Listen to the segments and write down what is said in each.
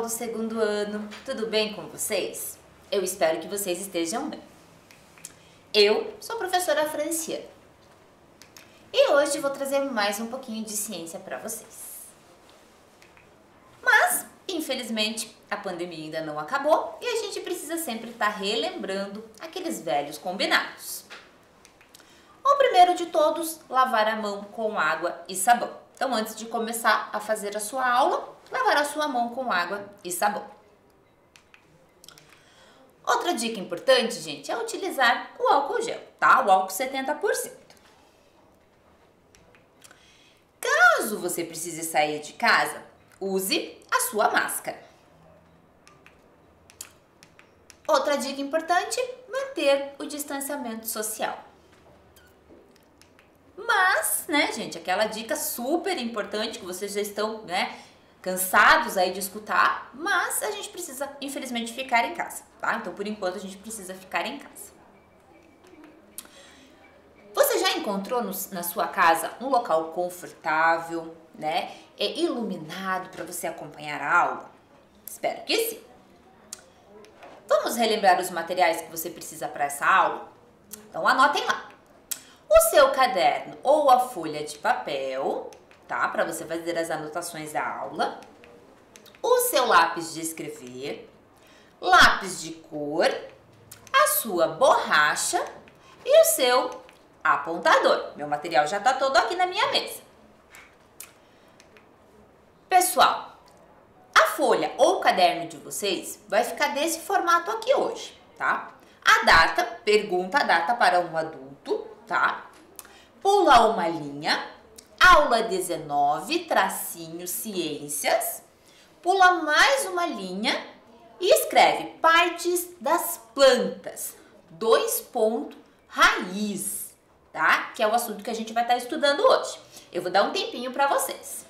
do segundo ano, tudo bem com vocês? Eu espero que vocês estejam bem. Eu sou a professora Franciana e hoje vou trazer mais um pouquinho de ciência para vocês. Mas, infelizmente, a pandemia ainda não acabou e a gente precisa sempre estar relembrando aqueles velhos combinados. O primeiro de todos, lavar a mão com água e sabão. Então, antes de começar a fazer a sua aula, lavar a sua mão com água e sabão. Outra dica importante, gente, é utilizar o álcool gel, tá? O álcool 70%. Caso você precise sair de casa, use a sua máscara. Outra dica importante, manter o distanciamento social. Mas, né, gente, aquela dica super importante que vocês já estão, cansados aí de escutar, mas a gente precisa, infelizmente, ficar em casa, tá? Então, por enquanto, a gente precisa ficar em casa. Você já encontrou na sua casa um local confortável, iluminado para você acompanhar a aula? Espero que sim. Vamos relembrar os materiais que você precisa para essa aula? Então, anotem lá. O seu caderno ou a folha de papel, tá? Para você fazer as anotações da aula. O seu lápis de escrever, lápis de cor, a sua borracha e o seu apontador. Meu material já tá todo aqui na minha mesa. Pessoal, a folha ou o caderno de vocês vai ficar desse formato aqui hoje, tá? A data, pergunta a data para um adulto, tá? Pula uma linha, aula 19, tracinho ciências, pula mais uma linha e escreve partes das plantas, 2 pontos, raiz, tá? Que é o assunto que a gente vai estar estudando hoje. Eu vou dar um tempinho para vocês.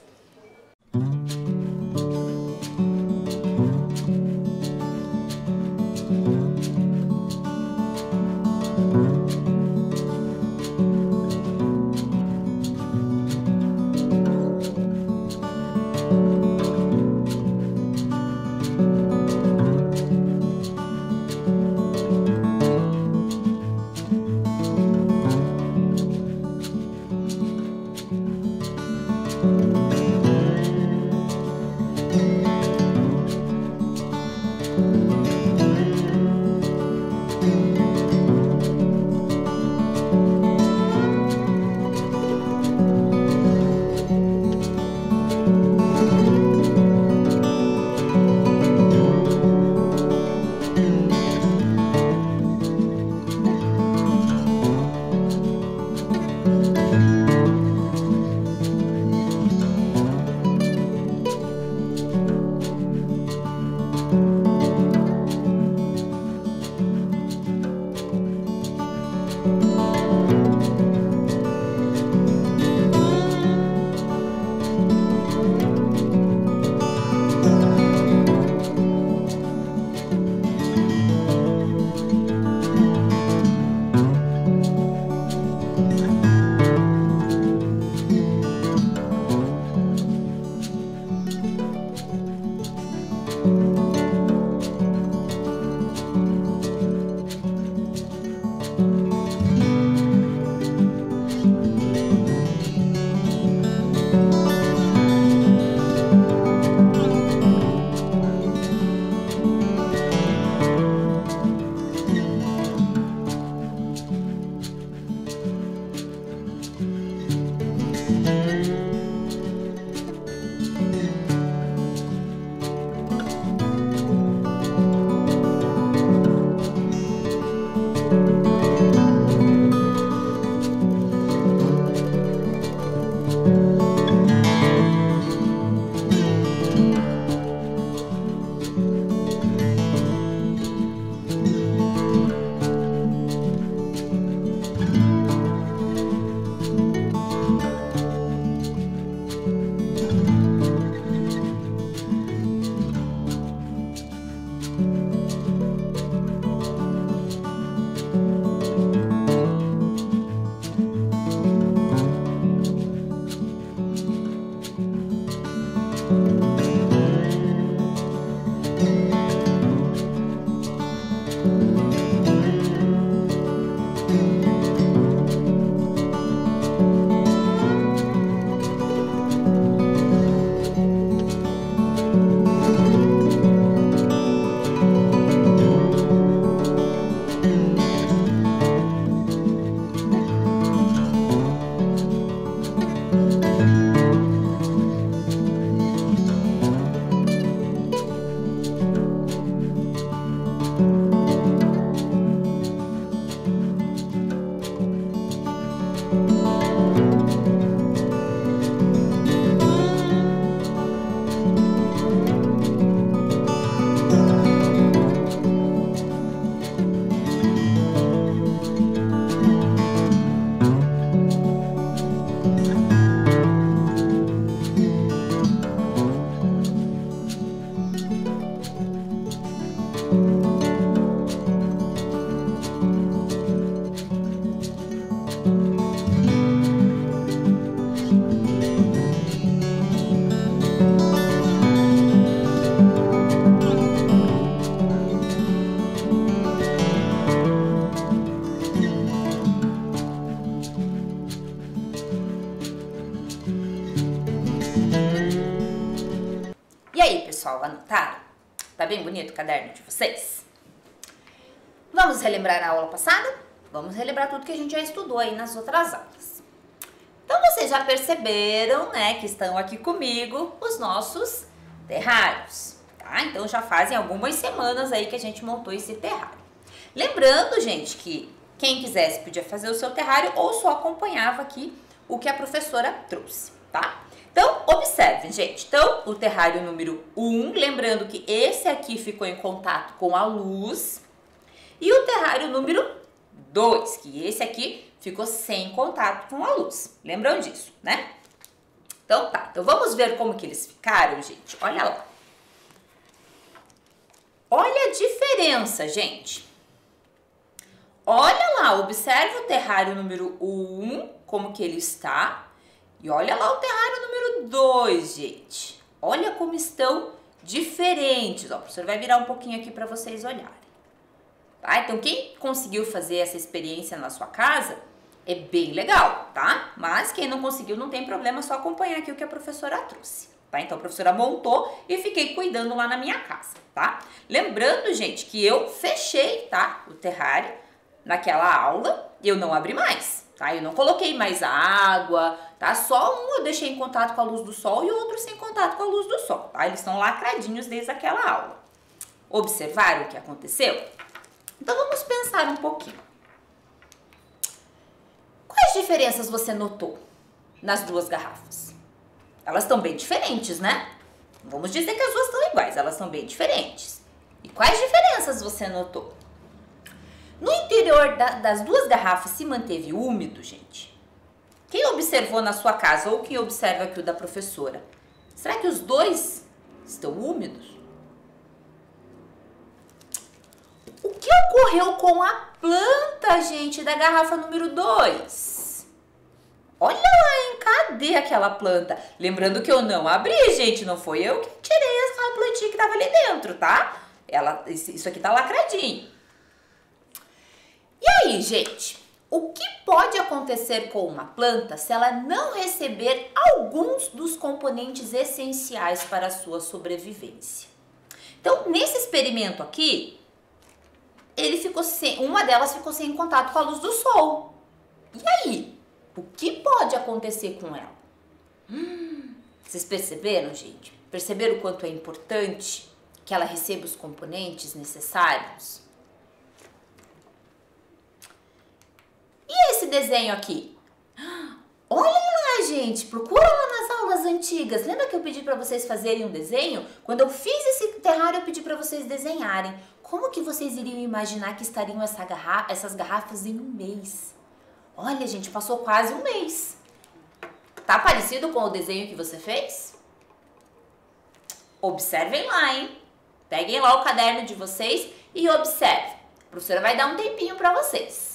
E aí, pessoal, anotaram? Tá bem bonito o caderno de vocês? Vamos relembrar a aula passada? Vamos relembrar tudo que a gente já estudou aí nas outras aulas. Então, vocês já perceberam, né, que estão aqui comigo os nossos terrários, tá? Então, já fazem algumas semanas aí que a gente montou esse terrário. Lembrando, gente, que quem quisesse podia fazer o seu terrário ou só acompanhava aqui o que a professora trouxe, tá? Então, observem, gente. Então, o terrário número 1, lembrando que esse aqui ficou em contato com a luz. E o terrário número 2, que esse aqui ficou sem contato com a luz. Lembram disso, né? Então, tá. Então, vamos ver como que eles ficaram, gente. Olha lá. Olha a diferença, gente. Olha lá, observe o terrário número 1, como que ele está. E olha lá o terrário número 2, gente. Olha como estão diferentes. Ó, o professor vai virar um pouquinho aqui para vocês olharem. Tá? Então, quem conseguiu fazer essa experiência na sua casa, é bem legal, tá? Mas quem não conseguiu, não tem problema, é só acompanhar aqui o que a professora trouxe. Tá? Então, a professora montou e fiquei cuidando lá na minha casa, tá? Lembrando, gente, que eu fechei, tá, o terrário naquela aula, eu não abri mais. Tá? Eu não coloquei mais água, tá? Só um eu deixei em contato com a luz do sol e o outro sem contato com a luz do sol, tá? Eles estão lacradinhos desde aquela aula. Observaram o que aconteceu? Então, vamos pensar um pouquinho. Quais diferenças você notou nas duas garrafas? Elas estão bem diferentes, né? Vamos dizer que as duas estão iguais, elas são bem diferentes. E quais diferenças você notou? No interior das duas garrafas se manteve úmido, gente? Quem observou na sua casa ou quem observa aqui o da professora? Será que os dois estão úmidos? O que ocorreu com a planta, gente, da garrafa número 2? Olha lá, hein? Cadê aquela planta? Lembrando que eu não abri, gente, não foi eu que tirei aquela plantinha que estava ali dentro, tá? Isso aqui tá lacradinho. E aí, gente, o que pode acontecer com uma planta se ela não receber alguns dos componentes essenciais para a sua sobrevivência? Então, nesse experimento aqui, uma delas ficou sem contato com a luz do sol. E aí, o que pode acontecer com ela? Vocês perceberam, gente? Perceberam o quanto é importante que ela receba os componentes necessários? E esse desenho aqui? Olha lá, gente, procura lá nas aulas antigas. Lembra que eu pedi para vocês fazerem um desenho? Quando eu fiz esse terrário, eu pedi para vocês desenharem. Como que vocês iriam imaginar que estariam essas garrafas em um mês? Olha, gente, passou quase um mês. Tá parecido com o desenho que você fez? Observem lá, hein? Peguem lá o caderno de vocês e observem. A professora vai dar um tempinho para vocês.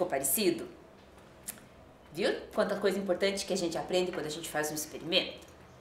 ficou parecido? Viu quanta coisa importante que a gente aprende quando a gente faz um experimento?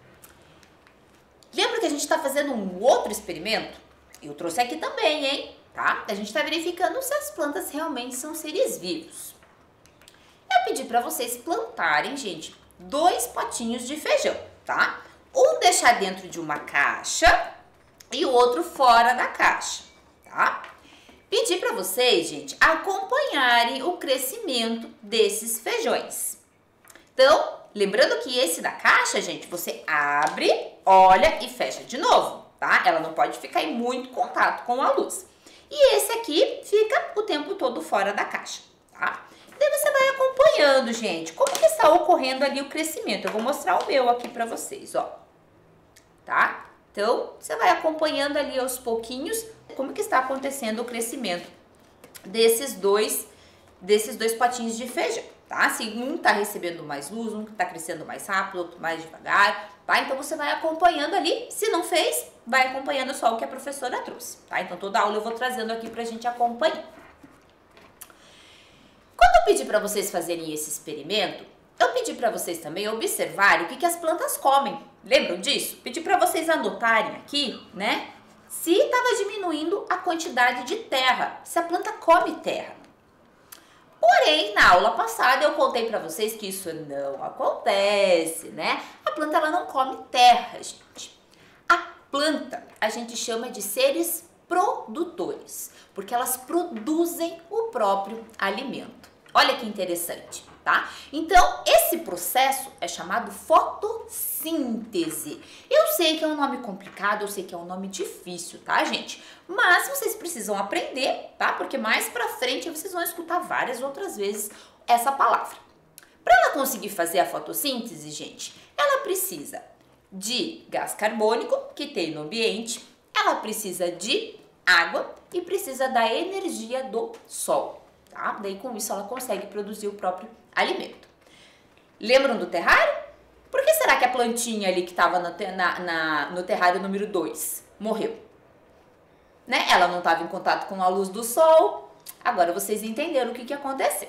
Lembra que a gente está fazendo um outro experimento? Eu trouxe aqui também, hein? Tá? A gente está verificando se as plantas realmente são seres vivos. Eu pedi para vocês plantarem, gente, 2 potinhos de feijão, tá? Um deixar dentro de uma caixa e o outro fora da caixa, tá? Pedi para vocês, gente, acompanharem o crescimento desses feijões. Então, lembrando que esse da caixa, gente, você abre, olha e fecha de novo, tá? Ela não pode ficar em muito contato com a luz. E esse aqui fica o tempo todo fora da caixa, tá? Daí você vai acompanhando, gente, como que está ocorrendo ali o crescimento. Eu vou mostrar o meu aqui para vocês, ó. Tá? Então, você vai acompanhando ali aos pouquinhos como que está acontecendo o crescimento desses dois potinhos de feijão, tá? Se um tá recebendo mais luz, um tá crescendo mais rápido, outro mais devagar, tá? Então, você vai acompanhando ali. Se não fez, vai acompanhando só o que a professora trouxe, tá? Então, toda aula eu vou trazendo aqui pra gente acompanhar. Quando eu pedi para vocês fazerem esse experimento, eu pedi para vocês também observarem o que as plantas comem. Lembram disso? Pedi para vocês anotarem aqui, né? Se estava diminuindo a quantidade de terra, se a planta come terra. Porém, na aula passada eu contei para vocês que isso não acontece, né? A planta ela não come terra, gente. A planta a gente chama de seres produtores, porque elas produzem o próprio alimento. Olha que interessante, tá? Então, esse processo é chamado fotossíntese. Eu sei que é um nome complicado, eu sei que é um nome difícil, tá, gente? Mas vocês precisam aprender, tá? Porque mais pra frente vocês vão escutar várias outras vezes essa palavra. Para ela conseguir fazer a fotossíntese, gente, ela precisa de gás carbônico que tem no ambiente, ela precisa de água e precisa da energia do sol. Tá? Daí com isso ela consegue produzir o próprio alimento. Lembram do terrário? Por que será que a plantinha ali que estava no terrário número 2 morreu? Né? Ela não estava em contato com a luz do sol. Agora vocês entenderam o que aconteceu.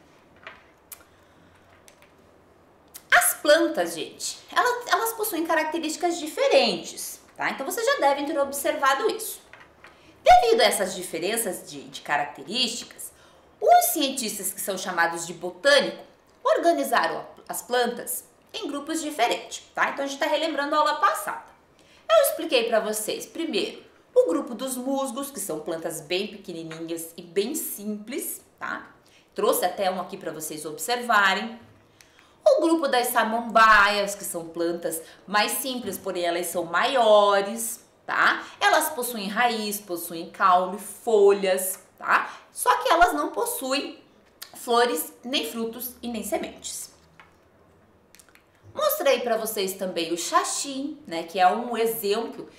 As plantas, gente, elas possuem características diferentes, tá? Então vocês já devem ter observado isso. Devido a essas diferenças de características, os cientistas que são chamados de botânico organizaram as plantas em grupos diferentes, tá? Então a gente está relembrando a aula passada. Eu expliquei para vocês, primeiro, o grupo dos musgos, que são plantas bem pequenininhas e bem simples, tá? Trouxe até um aqui para vocês observarem. O grupo das samambaias, que são plantas mais simples, porém elas são maiores, tá? Elas possuem raiz, possuem caule, folhas, tá? Só que elas não possuem flores, nem frutos e nem sementes. Mostrei para vocês também o xaxim, né? Que é um exemplo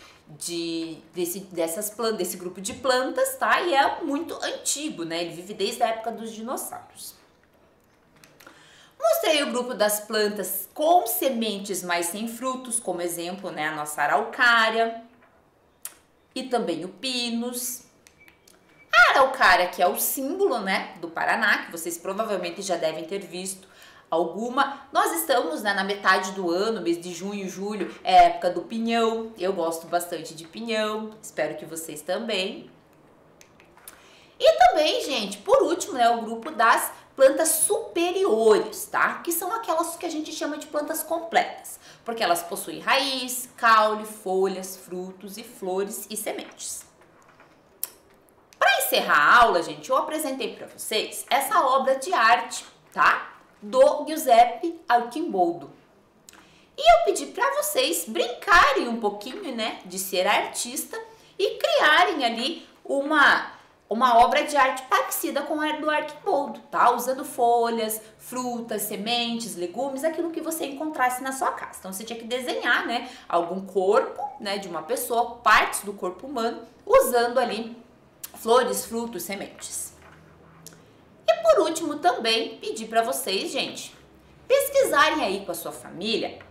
desse grupo de plantas, tá? E é muito antigo, né? Ele vive desde a época dos dinossauros. Mostrei o grupo das plantas com sementes, mas sem frutos, como exemplo, né? A nossa araucária e também o pinus. A araucária, que é o símbolo, né, do Paraná, que vocês provavelmente já devem ter visto alguma. Nós estamos, né, na metade do ano, mês de junho, julho, é a época do pinhão. Eu gosto bastante de pinhão, espero que vocês também. E também, gente, por último, né, o grupo das plantas superiores, tá? Que são aquelas que a gente chama de plantas completas, porque elas possuem raiz, caule, folhas, frutos e flores e sementes. Para encerrar a aula, gente, eu apresentei para vocês essa obra de arte, tá? Do Giuseppe Archimboldo. E eu pedi para vocês brincarem um pouquinho, né, de ser artista e criarem ali uma obra de arte parecida com a do Archimboldo, tá? Usando folhas, frutas, sementes, legumes, aquilo que você encontrasse na sua casa. Então você tinha que desenhar, né, algum corpo, né, de uma pessoa, partes do corpo humano, usando ali flores, frutos, sementes. E por último também pedi para vocês, gente, pesquisarem aí com a sua família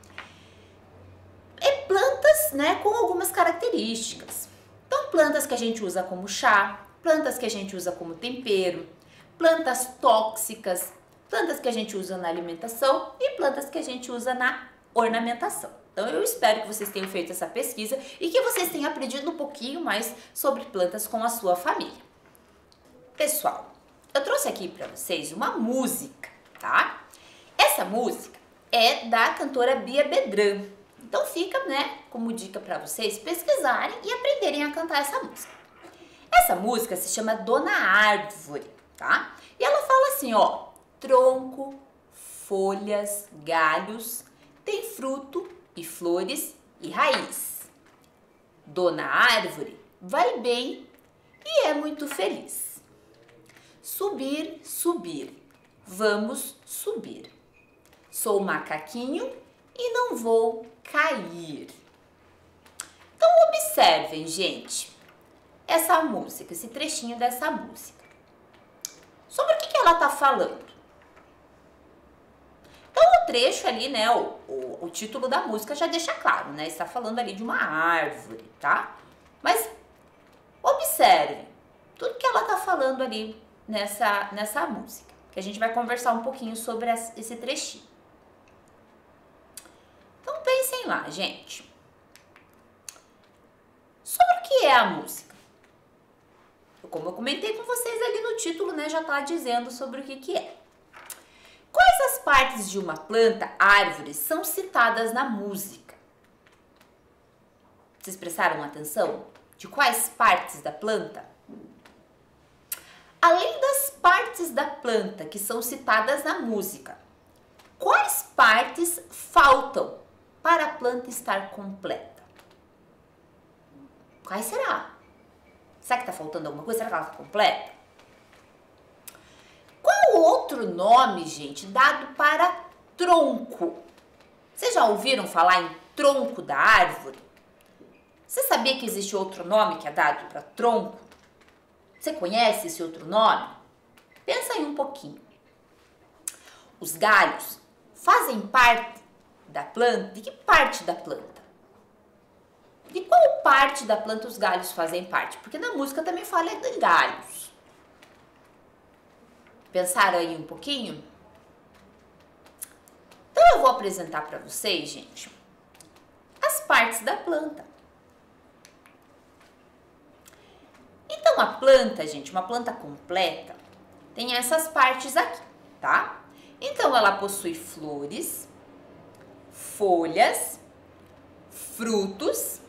plantas, né, com algumas características. Então, plantas que a gente usa como chá, plantas que a gente usa como tempero, plantas tóxicas, plantas que a gente usa na alimentação e plantas que a gente usa na ornamentação. Então eu espero que vocês tenham feito essa pesquisa e que vocês tenham aprendido um pouquinho mais sobre plantas com a sua família. Pessoal, eu trouxe aqui para vocês uma música, tá? Essa música é da cantora Bia Bedran. Então fica, né, como dica para vocês pesquisarem e aprenderem a cantar essa música. Essa música se chama Dona Árvore, tá? E ela fala assim, ó: tronco, folhas, galhos, tem fruto e flores e raiz. Dona Árvore vai bem e é muito feliz. Subir, subir, vamos subir. Sou macaquinho e não vou cair. Então observem, gente, essa música, esse trechinho dessa música. Sobre o que ela está falando? Então o trecho ali, né, o título da música já deixa claro, né? Está falando ali de uma árvore, tá? Mas observe tudo que ela está falando ali nessa música, que a gente vai conversar um pouquinho sobre esse trechinho. Então pensem lá, gente. Sobre o que é a música? Como eu comentei com vocês ali no título, né, já está dizendo sobre o que é. Quais as partes de uma planta, árvore, são citadas na música? Vocês prestaram atenção? De quais partes da planta? Além das partes da planta que são citadas na música, quais partes faltam para a planta estar completa? Quais será? Será que está faltando alguma coisa? Será que ela está completa? Qual outro nome, gente, dado para tronco? Vocês já ouviram falar em tronco da árvore? Você sabia que existe outro nome que é dado para tronco? Você conhece esse outro nome? Pensa aí um pouquinho. Os galhos fazem parte da planta? De que parte da planta? De qual parte da planta os galhos fazem parte? Porque na música também fala de galhos. Pensaram aí um pouquinho? Então eu vou apresentar para vocês, gente, as partes da planta. Então a planta, gente, uma planta completa, tem essas partes aqui, tá? Então ela possui flores, folhas, frutos,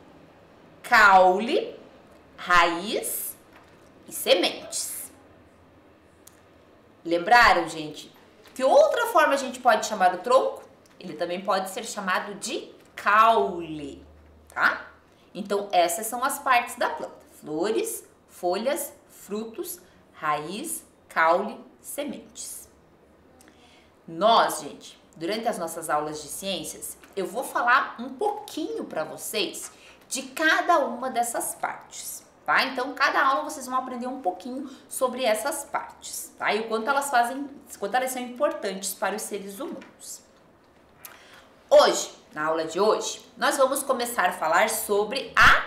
caule, raiz e sementes. Lembraram, gente, que outra forma a gente pode chamar o tronco? Ele também pode ser chamado de caule, tá? Então essas são as partes da planta: flores, folhas, frutos, raiz, caule, sementes. Nós, gente, durante as nossas aulas de ciências, eu vou falar um pouquinho para vocês de cada uma dessas partes, tá? Então, cada aula vocês vão aprender um pouquinho sobre essas partes, tá? E o quanto elas são importantes para os seres humanos. Hoje, na aula de hoje, nós vamos começar a falar sobre a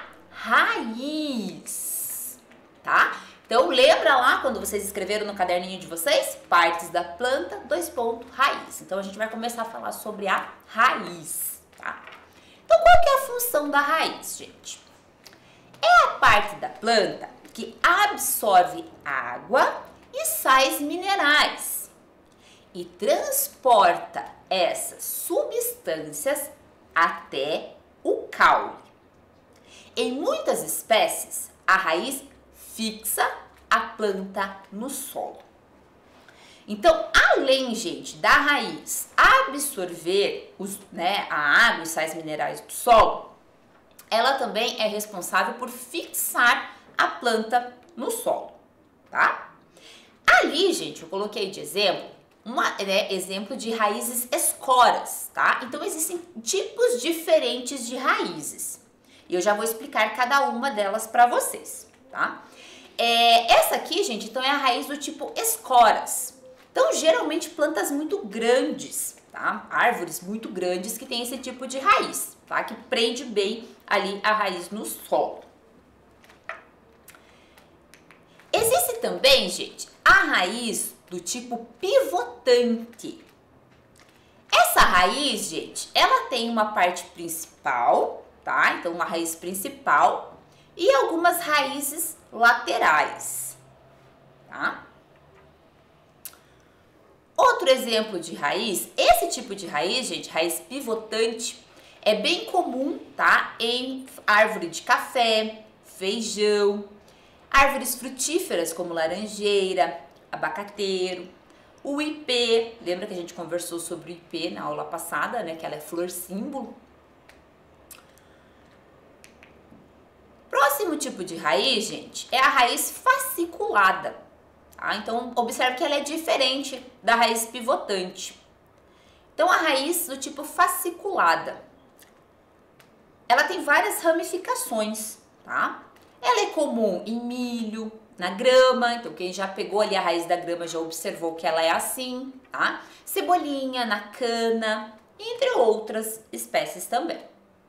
raiz, tá? Então, lembra lá quando vocês escreveram no caderninho de vocês? Partes da planta, raiz. Então, a gente vai começar a falar sobre a raiz, tá? Então, qual que é a função da raiz, gente? É a parte da planta que absorve água e sais minerais e transporta essas substâncias até o caule. Em muitas espécies, a raiz fixa a planta no solo. Então, além, gente, da raiz absorver a água e sais minerais do solo, ela também é responsável por fixar a planta no solo, tá? Ali, gente, eu coloquei de exemplo exemplo de raízes escoras, tá? Então, existem tipos diferentes de raízes. E eu já vou explicar cada uma delas para vocês, tá? Essa aqui, gente, então é a raiz do tipo escoras. Então, geralmente, plantas muito grandes, tá? Árvores muito grandes que têm esse tipo de raiz, tá? Que prende bem ali a raiz no solo. Existe também, gente, a raiz do tipo pivotante. Essa raiz, gente, ela tem uma parte principal, tá? Então, uma raiz principal e algumas raízes laterais, tá? Outro exemplo de raiz, esse tipo de raiz, gente, raiz pivotante, é bem comum, tá? Em árvore de café, feijão, árvores frutíferas como laranjeira, abacateiro, o ipê. Lembra que a gente conversou sobre o ipê na aula passada, né? Que ela é flor símbolo. Próximo tipo de raiz, gente, é a raiz fasciculada. Tá? Então, observe que ela é diferente da raiz pivotante. Então, a raiz do tipo fasciculada, ela tem várias ramificações, tá? Ela é comum em milho, na grama, então quem já pegou ali a raiz da grama já observou que ela é assim, tá? Cebolinha, na cana, entre outras espécies também.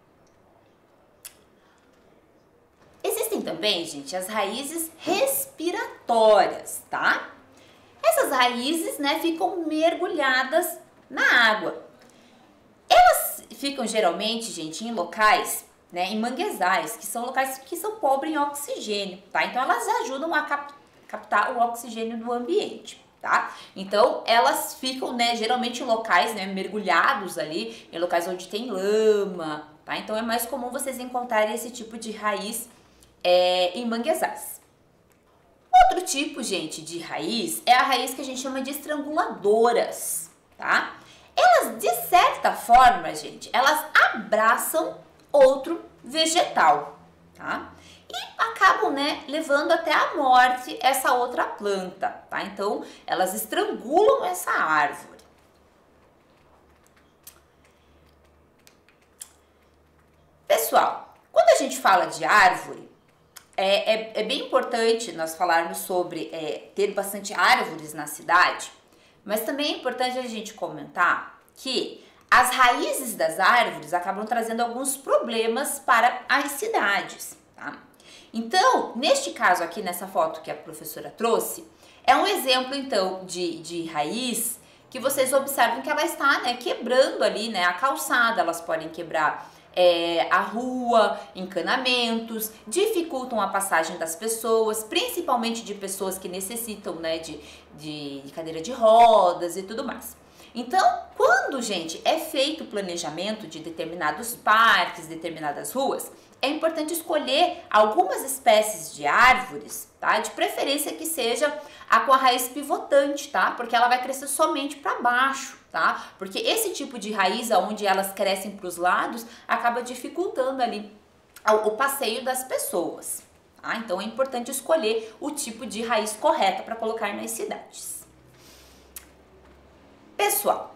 Existem também, gente, as raízes respiratórias, tá? Essas raízes, né, ficam mergulhadas na água. Elas ficam geralmente, gente, em locais, né, em manguezais, que são locais que são pobres em oxigênio, tá? Então elas ajudam a captar o oxigênio do ambiente, tá? Então elas ficam, né, geralmente em locais, né, mergulhados ali, em locais onde tem lama, tá? Então é mais comum vocês encontrarem esse tipo de raiz em manguezais. Outro tipo, gente, de raiz é a raiz que a gente chama de estranguladoras, tá? Elas, de certa forma, gente, elas abraçam outro vegetal, tá? E acabam, né, levando até a morte essa outra planta, tá? Então, elas estrangulam essa árvore. Pessoal, quando a gente fala de árvore, é bem importante nós falarmos sobre ter bastante árvores na cidade, mas também é importante a gente comentar que as raízes das árvores acabam trazendo alguns problemas para as cidades, tá? Então, neste caso aqui, nessa foto que a professora trouxe, é um exemplo, então, de raiz que vocês observam que ela está, né, quebrando ali, né, a calçada. Elas podem quebrar a rua, encanamentos, dificultam a passagem das pessoas, principalmente de pessoas que necessitam, né, de cadeira de rodas e tudo mais. Então, quando, gente, é feito o planejamento de determinados parques, determinadas ruas, é importante escolher algumas espécies de árvores, tá? De preferência que seja com a raiz pivotante, tá? Porque ela vai crescer somente para baixo, tá? Porque esse tipo de raiz, onde elas crescem para os lados, acaba dificultando ali o passeio das pessoas, tá? Então, é importante escolher o tipo de raiz correta para colocar nas cidades. Pessoal,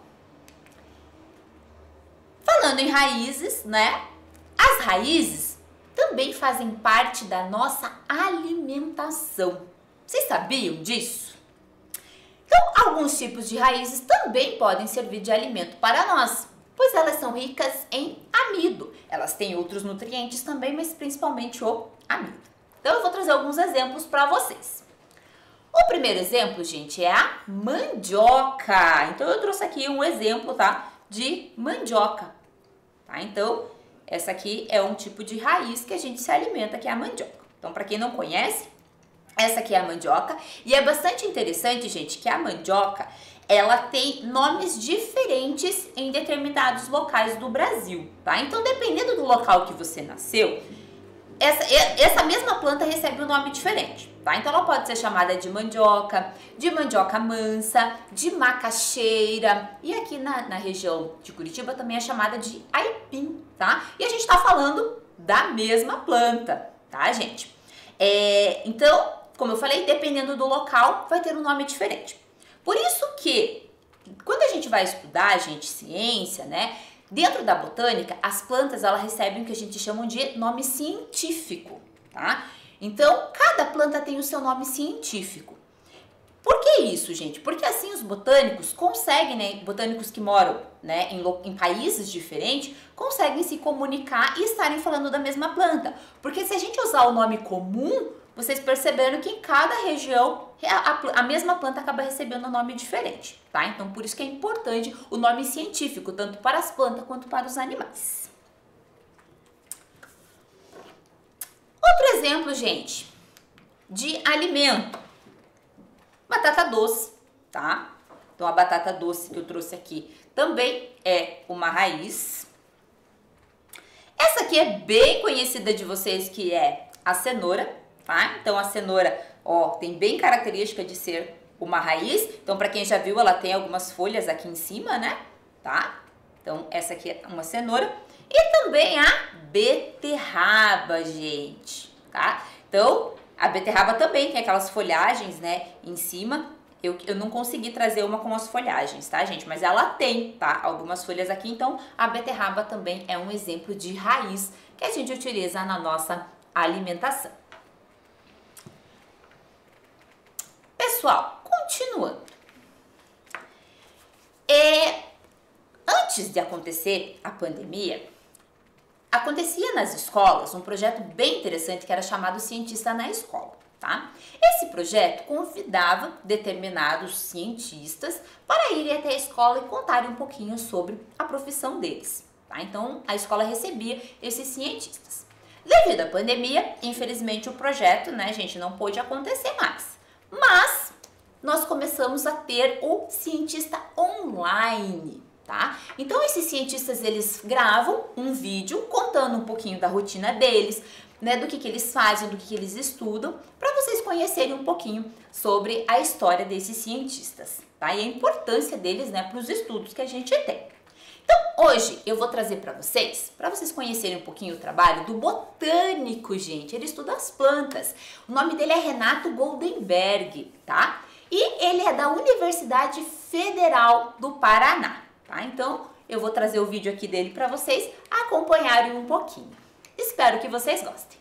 falando em raízes, né? As raízes também fazem parte da nossa alimentação. Vocês sabiam disso? Então, alguns tipos de raízes também podem servir de alimento para nós, pois elas são ricas em amido. Elas têm outros nutrientes também, mas principalmente o amido. Então, eu vou trazer alguns exemplos para vocês. O primeiro exemplo, gente, é a mandioca. Então, eu trouxe aqui um exemplo, tá, de mandioca. Tá? Então, essa aqui é um tipo de raiz que a gente se alimenta, que é a mandioca. Então, para quem não conhece, essa aqui é a mandioca. E é bastante interessante, gente, que a mandioca, ela tem nomes diferentes em determinados locais do Brasil, tá? Então, dependendo do local que você nasceu, essa mesma planta recebe um nome diferente, tá? Então, ela pode ser chamada de mandioca mansa, de macaxeira, e aqui na região de Curitiba também é chamada de aipim, tá? E a gente tá falando da mesma planta, tá, gente? Então, como eu falei, dependendo do local, vai ter um nome diferente. Por isso que, quando a gente vai estudar, gente, ciência, né? Dentro da botânica, as plantas, elas recebem o que a gente chama de nome científico, tá? Então, cada planta tem o seu nome científico. Por que isso, gente? Porque assim os botânicos conseguem, né, botânicos que moram, né, em países diferentes, conseguem se comunicar e estarem falando da mesma planta. Porque se a gente usar o nome comum, vocês perceberam que em cada região a mesma planta acaba recebendo um nome diferente, tá? Então, por isso que é importante o nome científico, tanto para as plantas quanto para os animais. Outro exemplo, gente, de alimento. Batata doce, tá? Então, a batata doce que eu trouxe aqui também é uma raiz. Essa aqui é bem conhecida de vocês, que é a cenoura, tá? Então, a cenoura, ó, tem bem característica de ser uma raiz. Então, para quem já viu, ela tem algumas folhas aqui em cima, né? Tá? Então, essa aqui é uma cenoura. E também a beterraba, gente, tá? Então, a beterraba também tem aquelas folhagens, né, em cima. Eu não consegui trazer uma com as folhagens, tá, gente? Mas ela tem, tá? Algumas folhas aqui. Então, a beterraba também é um exemplo de raiz que a gente utiliza na nossa alimentação. Pessoal, continuando. Antes de acontecer a pandemia, acontecia nas escolas um projeto bem interessante que era chamado Cientista na Escola. Tá? Esse projeto convidava determinados cientistas para irem até a escola e contarem um pouquinho sobre a profissão deles. Tá? Então, a escola recebia esses cientistas. Devido à pandemia, infelizmente o projeto, né, gente, não pôde acontecer mais. Mas nós começamos a ter o cientista online. Tá? Então, esses cientistas, eles gravam um vídeo contando um pouquinho da rotina deles, né, do que eles fazem, do que eles estudam, para vocês conhecerem um pouquinho sobre a história desses cientistas, tá? E a importância deles, né, para os estudos que a gente tem. Então, hoje eu vou trazer para vocês conhecerem um pouquinho o trabalho do botânico, gente. Ele estuda as plantas. O nome dele é Renato Goldenberg, tá? E ele é da Universidade Federal do Paraná, tá? Então, eu vou trazer o vídeo aqui dele para vocês acompanharem um pouquinho. Espero que vocês gostem.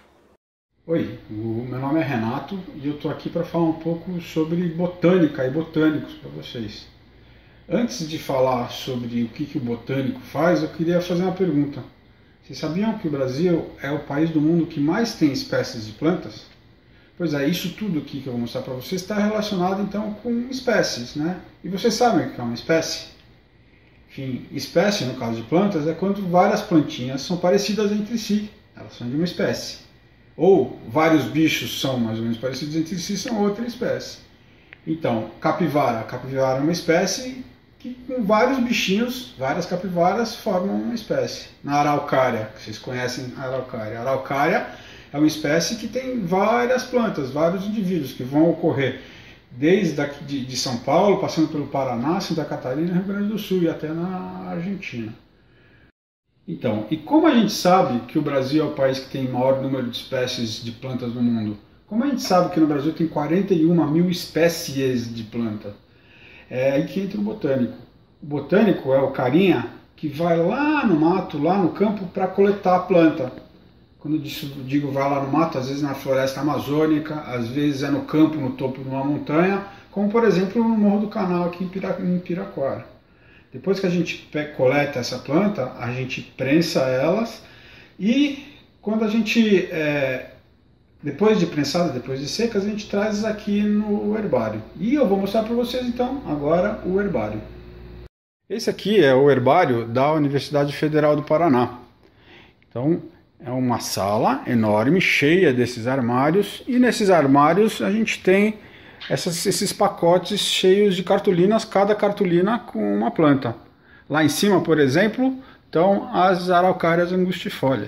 Oi, o meu nome é Renato e eu estou aqui para falar um pouco sobre botânica e botânicos para vocês. Antes de falar sobre o que o botânico faz, eu queria fazer uma pergunta. Vocês sabiam que o Brasil é o país do mundo que mais tem espécies de plantas? Pois é, isso tudo aqui que eu vou mostrar para vocês está relacionado então com espécies, né? E vocês sabem o que é uma espécie? Enfim, espécie, no caso de plantas, é quando várias plantinhas são parecidas entre si, elas são de uma espécie. Ou vários bichos são mais ou menos parecidos entre si, são outra espécie. Então, capivara. Capivara é uma espécie que com vários bichinhos, várias capivaras, formam uma espécie. Na araucária, que vocês conhecem a araucária. A araucária é uma espécie que tem várias plantas, vários indivíduos que vão ocorrer desde aqui de São Paulo, passando pelo Paraná, Santa Catarina, Rio Grande do Sul e até na Argentina. Então, e como a gente sabe que o Brasil é o país que tem maior número de espécies de plantas no mundo? Como a gente sabe que no Brasil tem 41 mil espécies de planta? É aí que entra o botânico. O botânico é o carinha que vai lá no mato, lá no campo, para coletar a planta. Quando eu digo vai lá no mato, às vezes na floresta amazônica, às vezes é no campo, no topo de uma montanha, como por exemplo no Morro do Canal aqui em Piraquara. Depois que a gente coleta essa planta, a gente prensa elas e quando a gente, depois de prensada, depois de secas, a gente traz aqui no herbário. E eu vou mostrar para vocês então agora o herbário. Esse aqui é o herbário da Universidade Federal do Paraná. Então, é uma sala enorme, cheia desses armários, e nesses armários a gente tem esses pacotes cheios de cartolinas, cada cartolina com uma planta. Lá em cima, por exemplo, estão as araucárias angustifólias.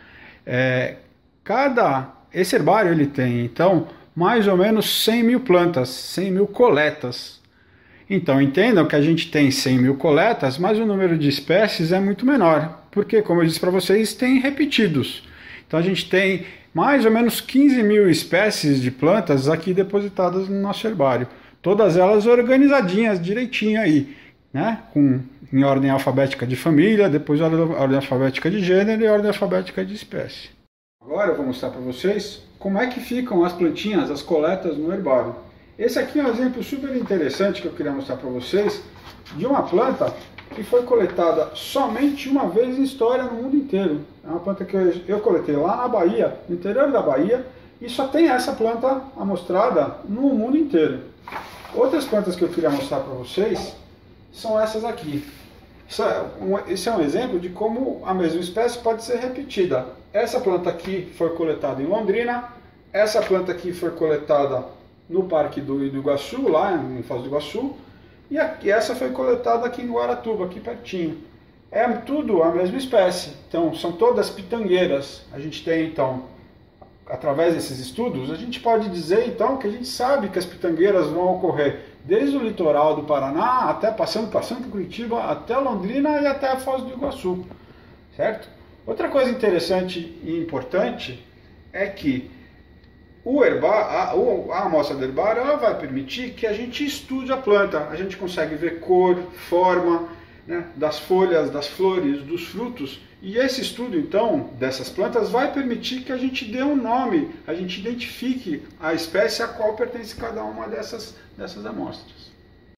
Esse herbário ele tem, então, mais ou menos 100 mil plantas, 100 mil coletas. Então, entendam que a gente tem 100 mil coletas, mas o número de espécies é muito menor, porque, como eu disse para vocês, tem repetidos. Então, a gente tem mais ou menos 15 mil espécies de plantas aqui depositadas no nosso herbário. Todas elas organizadinhas, direitinho aí, né? Em ordem alfabética de família, depois ordem alfabética de gênero e ordem alfabética de espécie. Agora eu vou mostrar para vocês como é que ficam as plantinhas, as coletas no herbário. Esse aqui é um exemplo super interessante que eu queria mostrar para vocês de uma planta que foi coletada somente uma vez em história no mundo inteiro. É uma planta que eu coletei lá na Bahia, no interior da Bahia, e só tem essa planta amostrada no mundo inteiro. Outras plantas que eu queria mostrar para vocês são essas aqui. Esse é um exemplo de como a mesma espécie pode ser repetida. Essa planta aqui foi coletada em Londrina, essa planta aqui foi coletada no Parque do Iguaçu, lá em Foz do Iguaçu, e essa foi coletada aqui em Guaratuba, aqui pertinho. É tudo a mesma espécie, então são todas pitangueiras. A gente tem então, através desses estudos, a gente pode dizer então que a gente sabe que as pitangueiras vão ocorrer desde o litoral do Paraná, até passando por Curitiba, até Londrina e até a Foz do Iguaçu, certo? Outra coisa interessante e importante é que a amostra do herbário ela vai permitir que a gente estude a planta, a gente consegue ver cor, forma, né, das folhas, das flores, dos frutos, e esse estudo então dessas plantas vai permitir que a gente dê um nome, a gente identifique a espécie a qual pertence cada uma dessas amostras.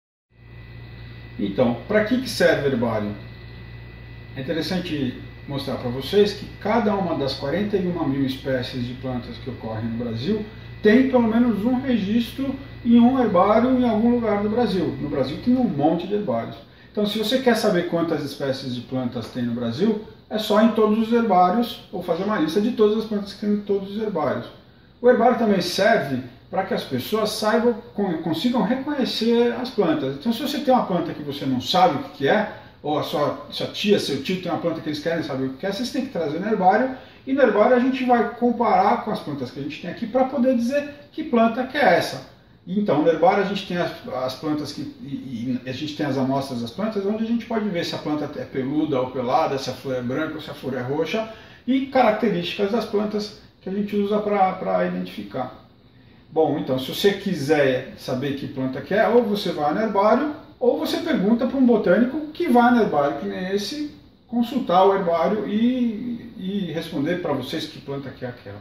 Então, para que serve o herbário? É interessante mostrar para vocês que cada uma das 41 mil espécies de plantas que ocorrem no Brasil tem pelo menos um registro em um herbário em algum lugar do Brasil. No Brasil tem um monte de herbários. Então, se você quer saber quantas espécies de plantas tem no Brasil, é só em todos os herbários, ou fazer uma lista de todas as plantas que tem em todos os herbários. O herbário também serve para que as pessoas saibam, consigam reconhecer as plantas. Então, se você tem uma planta que você não sabe o que é, ou a sua tia, seu tio tem uma planta que eles querem saber o que é, vocês têm que trazer no herbário, e no herbário a gente vai comparar com as plantas que a gente tem aqui para poder dizer que planta que é essa. Então, no herbário a gente tem as plantas e a gente tem as amostras das plantas, onde a gente pode ver se a planta é peluda ou pelada, se a flor é branca ou se a flor é roxa, e características das plantas que a gente usa para identificar. Bom, então, se você quiser saber que planta que é, ou você vai no herbário, ou você pergunta para um botânico que vai no herbário, que nem esse, consultar o herbário e responder para vocês que planta que é aquela.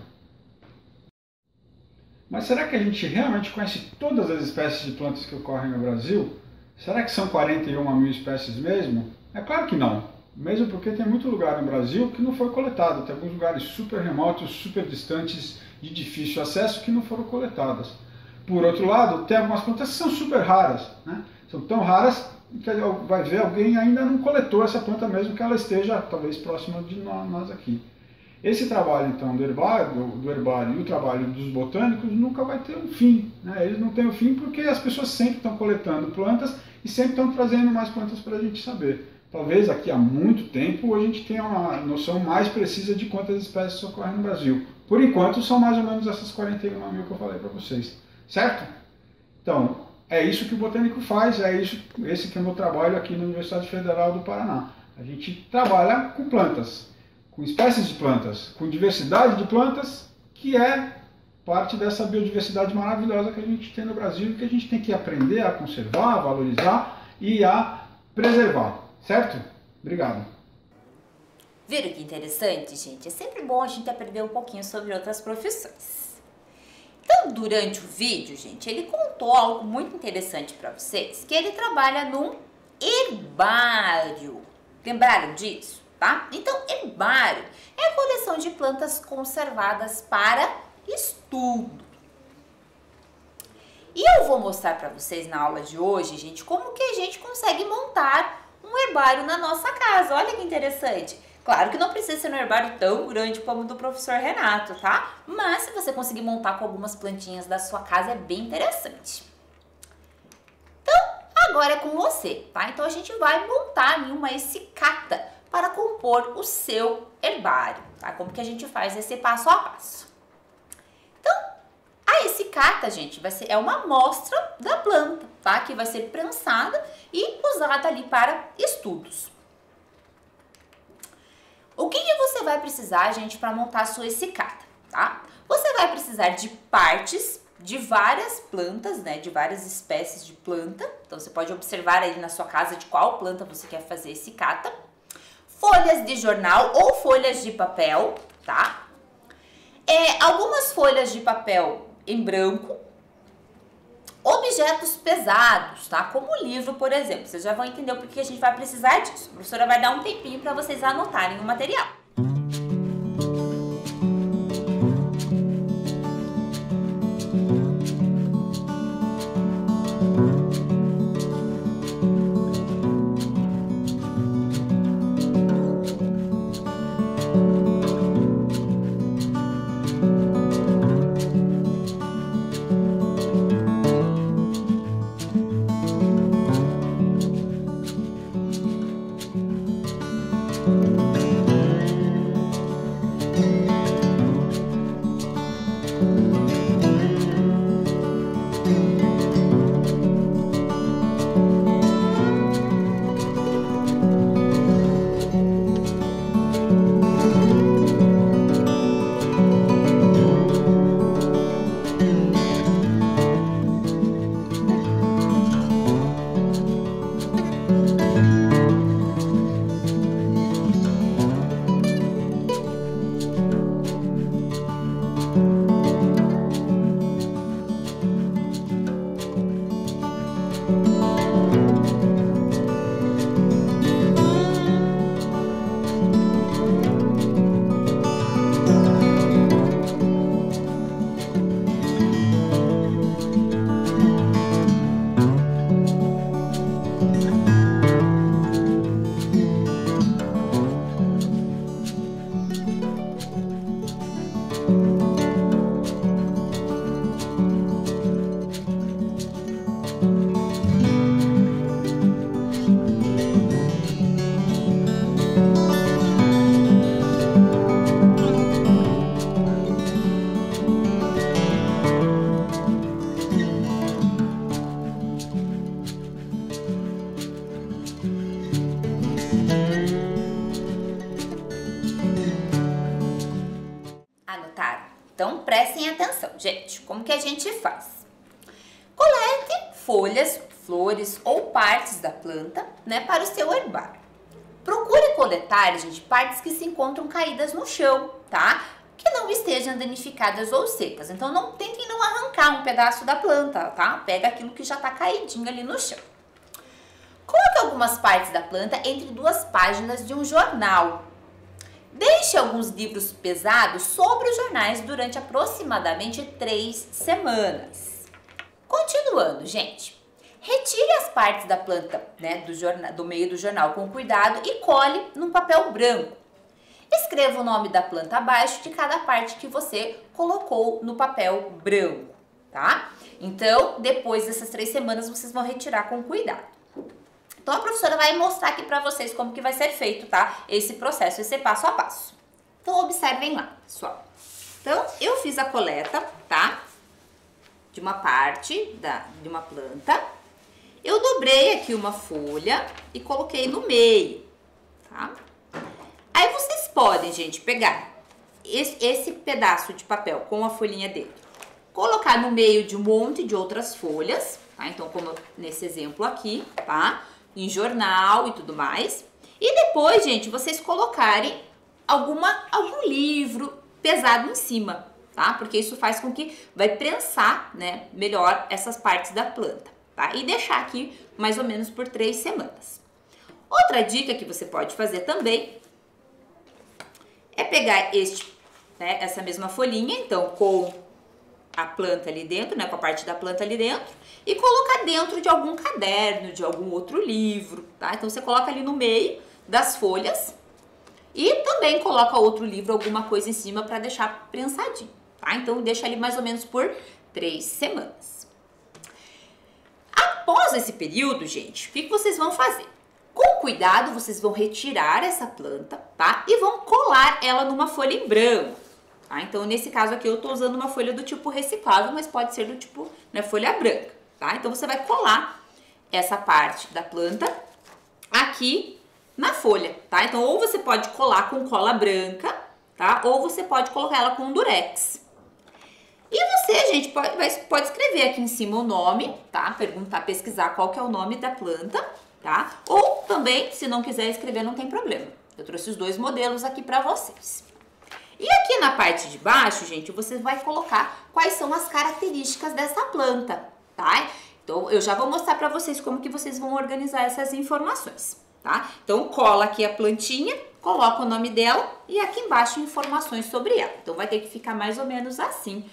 Mas será que a gente realmente conhece todas as espécies de plantas que ocorrem no Brasil? Será que são 41 mil espécies mesmo? É claro que não, mesmo porque tem muito lugar no Brasil que não foi coletado, tem alguns lugares super remotos, super distantes, de difícil acesso, que não foram coletadas. Por outro lado, tem algumas plantas que são super raras, né? São tão raras que vai ver alguém ainda não coletou essa planta mesmo que ela esteja talvez próxima de nós aqui. Esse trabalho então do herbário e o trabalho dos botânicos nunca vai ter um fim, né? Eles não têm um fim porque as pessoas sempre estão coletando plantas e sempre estão trazendo mais plantas para a gente saber. Talvez daqui a muito tempo a gente tenha uma noção mais precisa de quantas espécies ocorrem no Brasil. Por enquanto são mais ou menos essas 41 mil que eu falei para vocês, certo? Então, é isso que o botânico faz, esse que é o meu trabalho aqui na Universidade Federal do Paraná. A gente trabalha com plantas, com espécies de plantas, com diversidade de plantas, que é parte dessa biodiversidade maravilhosa que a gente tem no Brasil e que a gente tem que aprender a conservar, a valorizar e a preservar, certo? Obrigado. Viram que interessante, gente? É sempre bom a gente aprender um pouquinho sobre outras profissões. Então, durante o vídeo, gente, ele contou algo muito interessante para vocês, que ele trabalha num herbário. Lembraram disso, tá? Então, herbário é a coleção de plantas conservadas para estudo. E eu vou mostrar para vocês na aula de hoje, gente, como que a gente consegue montar um herbário na nossa casa. Olha que interessante. Claro que não precisa ser um herbário tão grande como o do professor Renato, tá? Mas se você conseguir montar com algumas plantinhas da sua casa, é bem interessante. Então, agora é com você, tá? Então, a gente vai montar uma essicata para compor o seu herbário, tá? Como que a gente faz esse passo a passo. Então, a essicata, gente, é uma amostra da planta, tá? Que vai ser prensada e usada ali para estudos. O que você vai precisar, gente, para montar a sua essicata, tá? Você vai precisar de partes de várias plantas, né? De várias espécies de planta. Então, você pode observar aí na sua casa de qual planta você quer fazer essicata. Folhas de jornal ou folhas de papel, tá? Algumas folhas de papel em branco. Objetos pesados, tá? Como o livro, por exemplo. Vocês já vão entender o porquê a gente vai precisar disso. A professora vai dar um tempinho para vocês anotarem o material. Então prestem atenção, gente, como que a gente faz? Colete folhas, flores ou partes da planta, né, para o seu herbário. Procure coletar, gente, partes que se encontram caídas no chão, tá? Que não estejam danificadas ou secas. Então tentem não arrancar um pedaço da planta, tá? Pega aquilo que já tá caidinho ali no chão. Coloque algumas partes da planta entre duas páginas de um jornal. Deixe alguns livros pesados sobre os jornais durante aproximadamente 3 semanas. Continuando, gente. Retire as partes da planta, né, do meio do jornal com cuidado e cole num papel branco. Escreva o nome da planta abaixo de cada parte que você colocou no papel branco, tá? Então, depois dessas 3 semanas, vocês vão retirar com cuidado. Então, a professora vai mostrar aqui pra vocês como que vai ser feito, tá? Esse processo, esse passo a passo. Então, observem lá, pessoal. Então, eu fiz a coleta, tá? De uma parte de uma planta. Eu dobrei aqui uma folha e coloquei no meio, tá? Aí, vocês podem, gente, pegar esse pedaço de papel com a folhinha dentro, colocar no meio de um monte de outras folhas, tá? Então, como nesse exemplo aqui, tá? Em jornal e tudo mais. E depois, gente, vocês colocarem algum livro pesado em cima, tá? Porque isso faz com que vai prensar, né, melhor essas partes da planta, tá? E deixar aqui mais ou menos por 3 semanas. Outra dica que você pode fazer também é pegar essa mesma folhinha, então, com a planta ali dentro, né, com a parte da planta ali dentro, e colocar dentro de algum caderno, de algum outro livro, tá? Então, você coloca ali no meio das folhas e também coloca outro livro, alguma coisa em cima para deixar prensadinho, tá? Então, deixa ali mais ou menos por 3 semanas. Após esse período, gente, o que vocês vão fazer? Com cuidado, vocês vão retirar essa planta, tá? E vão colar ela numa folha em branco. Tá? Então, nesse caso aqui, eu tô usando uma folha do tipo reciclável, mas pode ser do tipo, né, folha branca, tá? Então, você vai colar essa parte da planta aqui na folha, tá? Então, ou você pode colar com cola branca, tá? Ou você pode colocar ela com durex. E você, gente, pode escrever aqui em cima o nome, tá? Pesquisar qual que é o nome da planta, tá? Ou também, se não quiser escrever, não tem problema. Eu trouxe os 2 modelos aqui pra vocês. E aqui na parte de baixo, gente, você vai colocar quais são as características dessa planta, tá? Então, eu já vou mostrar pra vocês como que vocês vão organizar essas informações, tá? Então, cola aqui a plantinha, coloca o nome dela e aqui embaixo informações sobre ela. Então, vai ter que ficar mais ou menos assim,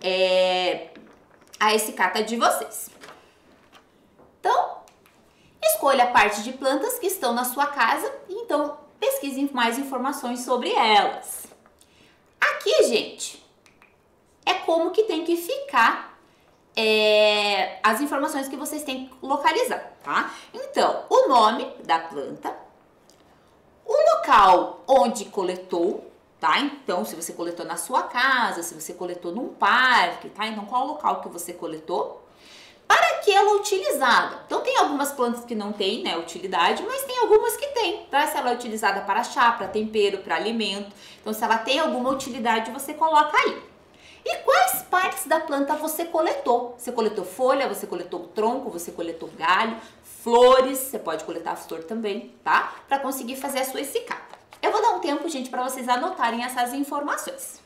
a esse cata de vocês. Então, escolha a parte de plantas que estão na sua casa e então pesquise mais informações sobre elas. Aqui, gente, é como que tem que ficar as informações que vocês têm que localizar, tá? Então, o nome da planta, o local onde coletou, tá? Então, se você coletou na sua casa, se você coletou num parque, tá? Então, qual o local que você coletou? Para que ela é utilizada? Então, tem algumas plantas que não têm, né, utilidade, mas tem algumas que tem, tá? Se ela é utilizada para chá, para tempero, para alimento. Então, se ela tem alguma utilidade, você coloca aí. E quais partes da planta você coletou? Você coletou folha, você coletou o tronco, você coletou galho, flores, você pode coletar a flor também, tá? Para conseguir fazer a sua essicata. Eu vou dar um tempo, gente, para vocês anotarem essas informações.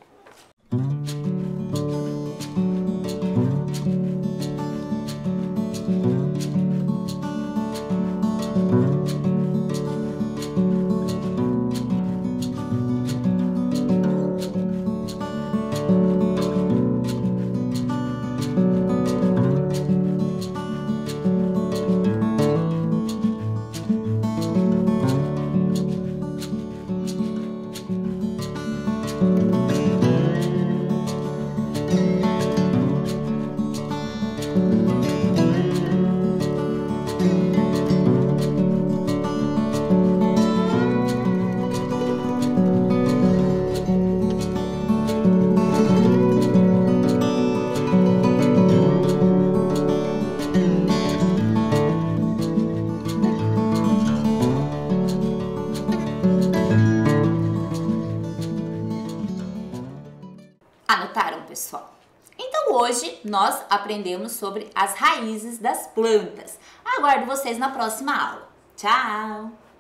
Anotaram, pessoal? Então hoje nós aprendemos sobre as raízes das plantas. Aguardo vocês na próxima aula. Tchau!